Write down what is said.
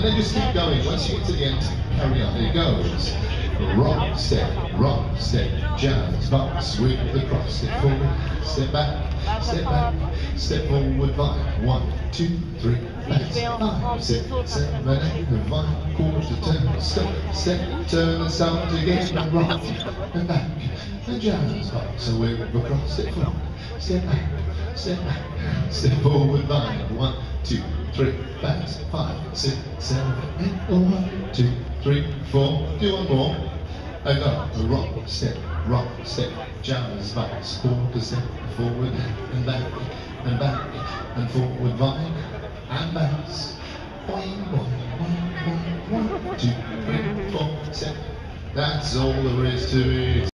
then just keep going. Once you get to the end, carry on. It goes. Rock, step, jazz, box with the cross. Step forward, step back, step forward, 5, 1, 2, 3, back, 5, 6, 7, 8, 5, quarter turn, step, turn and start again, and rock, and back, and jazz, box with the cross. Step forward, step forward, 5, 1, 2, 3, back, 5, 6, 7, 8, 1, 2, 3, 4, do one more, and go, rock, step, jazz, box, quarter step, forward, and back, and forward, vine, and bounce, 1, 2, 3, 4, step, that's all there is to it.